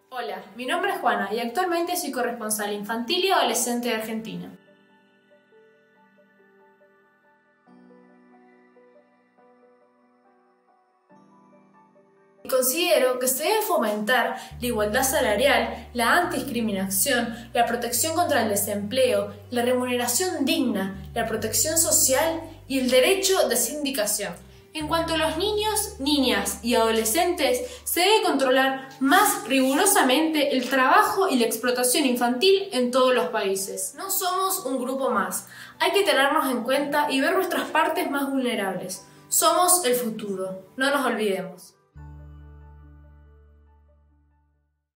Hola, mi nombre es Juana y actualmente soy corresponsal infantil y adolescente de Argentina. Considero que se debe fomentar la igualdad salarial, la antidiscriminación, la protección contra el desempleo, la remuneración digna, la protección social y el derecho de sindicación. En cuanto a los niños, niñas y adolescentes, se debe controlar más rigurosamente el trabajo y la explotación infantil en todos los países. No somos un grupo más. Hay que tenernos en cuenta y ver nuestras partes más vulnerables. Somos el futuro. No nos olvidemos.